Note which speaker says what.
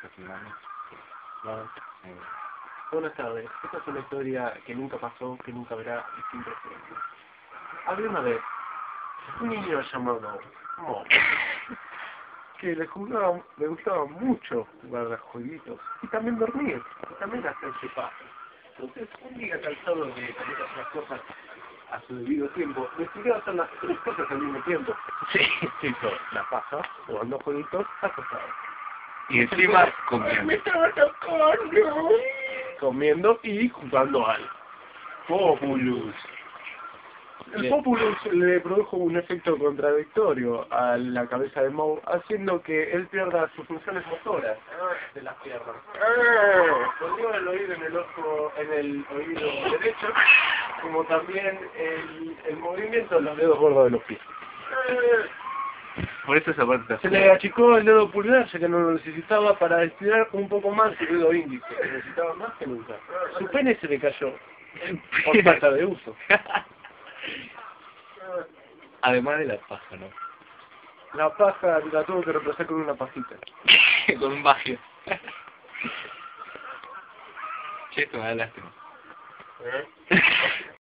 Speaker 1: hermano.
Speaker 2: No.
Speaker 1: Eh,
Speaker 2: Buenas tardes. Esta es una historia que nunca pasó, que nunca verá y sin precedentes. Había una vez un niño llamado Mo, que le gustaba mucho jugar a jueguitos y también dormir, y también hacerse paja. Entonces, un día cansado de hacer las cosas a su debido tiempo, decidió hacer las tres cosas al mismo tiempo.
Speaker 1: Sí.
Speaker 2: Hizo la paja, jugando jueguitos, acostado.
Speaker 1: Y encima
Speaker 2: ¡Me
Speaker 1: comiendo.
Speaker 2: estaba tocando! Comiendo y jugando al Populus. El Populus le produjo un efecto contradictorio a la cabeza de Moe, haciendo que él pierda sus funciones motoras de las piernas. Perdió el oído en el oído derecho, como también el movimiento de los dedos gordos de los pies.
Speaker 1: Por eso esa parte
Speaker 2: Se le achicó el dedo pulgar, ya que no lo necesitaba para estirar un poco más el dedo índice. Lo necesitaba más que nunca. Su pene se le cayó por falta de uso.
Speaker 1: Además de la paja, ¿no?
Speaker 2: La paja la tuvo que reemplazar con una pajita.
Speaker 1: Con un bagio. Che, esto me da lástima.